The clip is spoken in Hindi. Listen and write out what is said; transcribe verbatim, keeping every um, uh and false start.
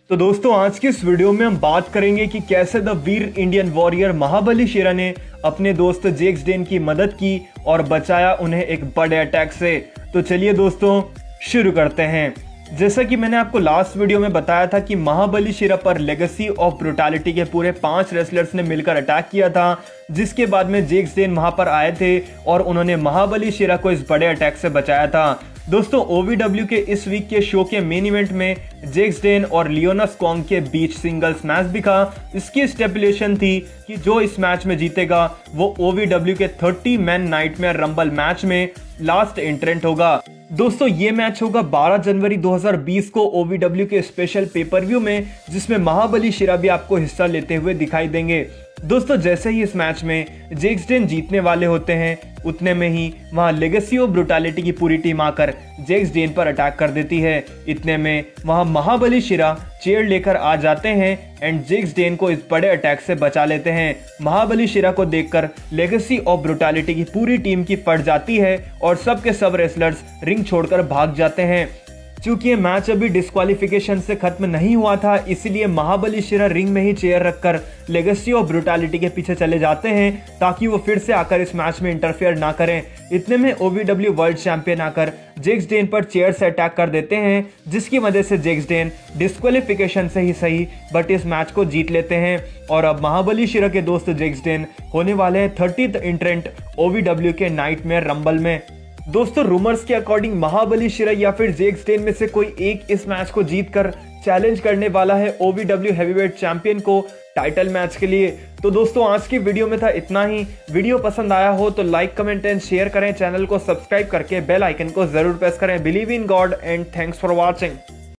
तो दोस्तों आज की इस वीडियो में हम बात करेंगे कि कैसे the Veer Indian warrior Mahabali Shera ने अपने दोस्त जेक्स डेन की मदद की और बचाया उन्हें एक बड़े अटैक से। तो चलिए दोस्तों शुरू करते हैं। जैसा कि मैंने आपको लास्ट वीडियो में बताया था कि महाबली शेरा पर लेगेसी ऑफ ब्रूटैलिटी के पूरे पांच रेसलर्स ने मिलकर अटैक किया था, जिसके बाद में जेक्स डेन वहां पर आए थे और उन्होंने महाबली शेरा को इस बड़े अटैक से बचाया था। दोस्तों ओ वी डब्ल्यू के इस वीक के शो के मेन इवेंट में जेक्स डेन और लियोनस कॉन्ग के बीच सिंगल्स मैच भी था। इसकी स्टेपुलेशन थी कि जो इस मैच में जीतेगा वो ओ वी डब्ल्यू के तीस मैन नाइटमेयर रंबल मैच में लास्ट एंट्रेंट होगा। दोस्तों ये मैच होगा बारह जनवरी दो हज़ार बीस को ओ वी डब्ल्यू के स्पेशल पेपर व्यू में, जिसमें महाबली शेरा भी आपको हिस्सा लेते हुए दिखाई देंगे। दोस्तों जैसे ही इस मैच में जेक्स डेन जीतने वाले होते हैं, उतने में ही वहां लेगेसी ऑफ ब्रूटैलिटी की पूरी टीम आकर जेक्स डेन पर अटैक कर देती है। इतने में वहां महाबली शेरा चेयर लेकर आ जाते हैं एंड जेक्स डेन को इस बड़े अटैक से बचा लेते हैं। महाबली शेरा को देखकर लेगेसी ऑफ ब्रूटैलिटी की पूरी टीम की फट जाती है और सब के सब रेसलर्स रिंग छोड़कर भाग जाते हैं। क्योंकि ये मैच अभी डिस्क्वालिफिकेशन से खत्म नहीं हुआ था, इसलिए महाबली शेरा रिंग में ही चेयर रखकर लेगेसी ऑफ ब्रूटैलिटी के पीछे चले जाते हैं ताकि वो फिर से आकर इस मैच में इंटरफेयर ना करें। इतने में O V W world champion आकर जेक्स डेन पर चेयर से अटैक कर देते हैं, जिसकी वजह से जेक्स डेन डिस्क्वालिफिकेशन से ही सही बट इस मैच को जीत लेते हैं। और अब महाबली शेरा के दोस्त जेक्स डेन होने वाले हैं thirtieth entrant O V W के नाइटमेयर रंबल में। दोस्तों रूमर्स के अकॉर्डिंग महाबली शेरा या फिर जेक्स डेन में से कोई एक इस मैच को जीतकर चैलेंज करने वाला है O V W heavyweight champion को टाइटल मैच के लिए। तो दोस्तों आज की वीडियो में था इतना ही। वीडियो पसंद आया हो तो लाइक कमेंट एंड शेयर करें, चैनल को सब्सक्राइब करके बेल आइकन को जरूर प्रेस करें। Believe in God and thanks for watching.